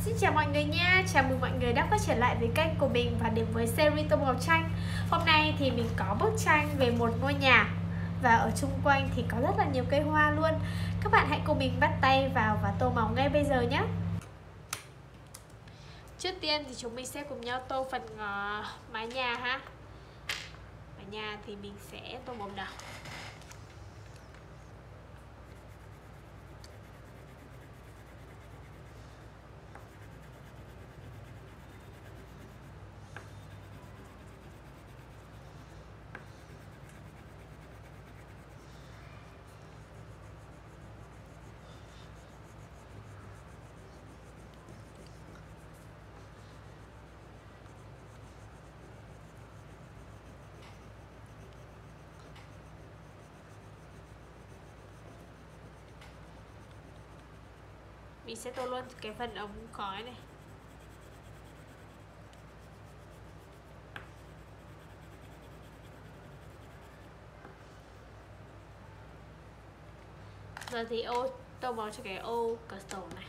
Xin chào mọi người nha, chào mừng mọi người đã quay trở lại với kênh của mình và đến với series Tô Màu Tranh. Hôm nay thì mình có bức tranh về một ngôi nhà và ở chung quanh thì có rất là nhiều cây hoa luôn. Các bạn hãy cùng mình bắt tay vào và tô màu ngay bây giờ nhé. Trước tiên thì chúng mình sẽ cùng nhau tô phần mái nhà ha. Mái nhà thì mình sẽ tô màu đỏ. Mình sẽ tô luôn cái phần ống khói này. Giờ thì tô màu cho cái ô cửa sổ này.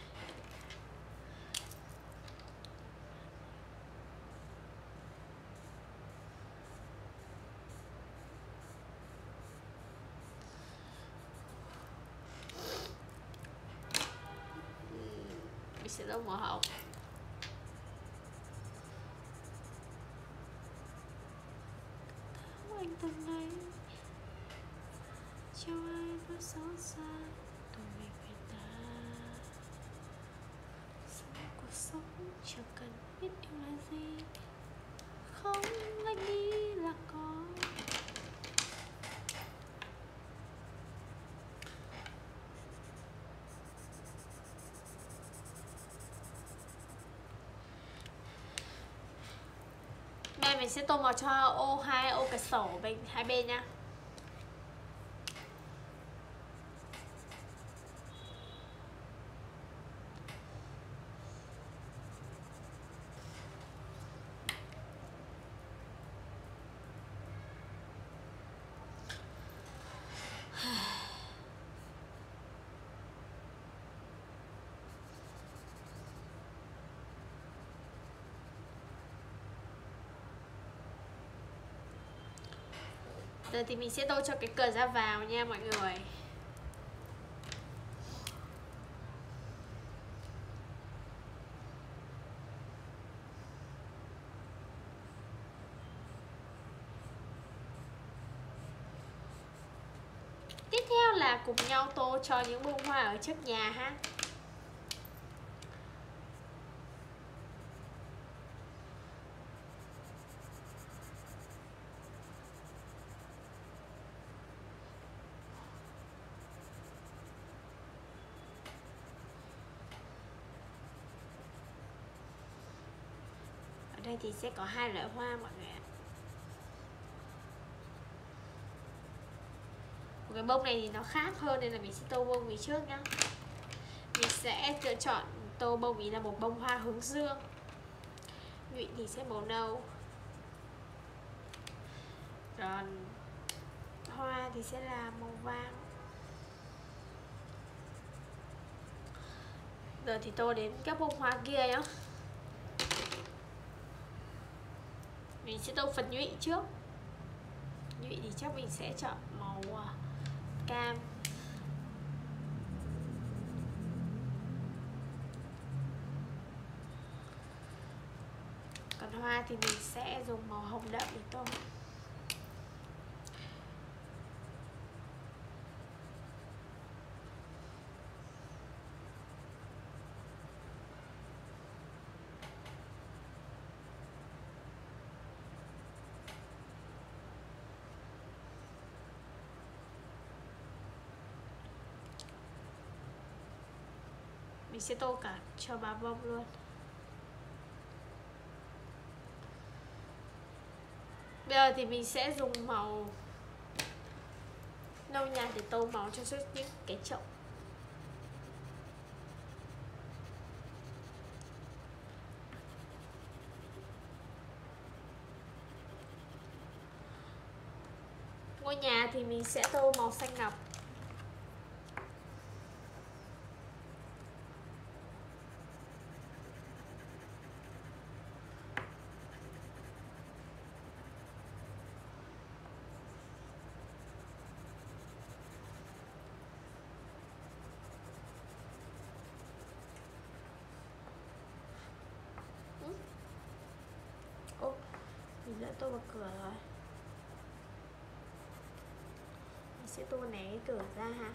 Mình sẽ tô màu hồng. Anh từng này cho ai có xót xa tụi mình phải ta sống cuộc sống chẳng cần biết yêu là gì, không anh nghĩ là có. Đây mình sẽ tô màu cho hai ô cửa sổ bên hai bên nha. Giờ thì mình sẽ tô cho cái cửa ra vào nha mọi người. Tiếp theo là cùng nhau tô cho những bông hoa ở trước nhà ha. Ở đây thì sẽ có hai loại hoa mọi người ạ. Cái bông này thì nó khác hơn nên là mình sẽ tô bông ý trước nhá. Mình sẽ lựa chọn tô bông ý là một bông hoa hướng dương. Nhụy thì sẽ màu nâu. Còn hoa thì sẽ là màu vàng. Giờ thì tô đến các bông hoa kia nhá. Mình sẽ tô phần nhụy trước. Nhụy thì chắc mình sẽ chọn màu cam. Còn hoa thì mình sẽ dùng màu hồng đậm để tô. Mình sẽ tô cả cho 3 bông luôn. Bây giờ thì mình sẽ dùng màu nâu nhạt để tô màu cho suốt những cái chậu. Ngôi nhà thì mình sẽ tô màu xanh ngọc. Mình đã tô vào cửa rồi. Mình sẽ tô né cái cửa ra ha.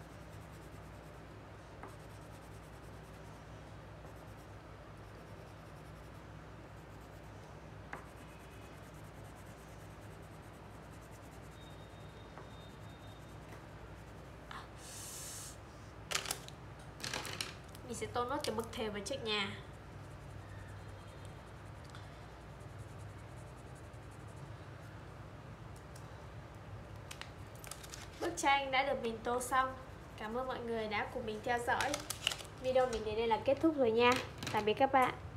Mình sẽ tô nốt cái bậc thềm vào trước nhà. Bức tranh đã được mình tô xong. Cảm ơn mọi người đã cùng mình theo dõi. Video mình đến đây là kết thúc rồi nha. Tạm biệt các bạn.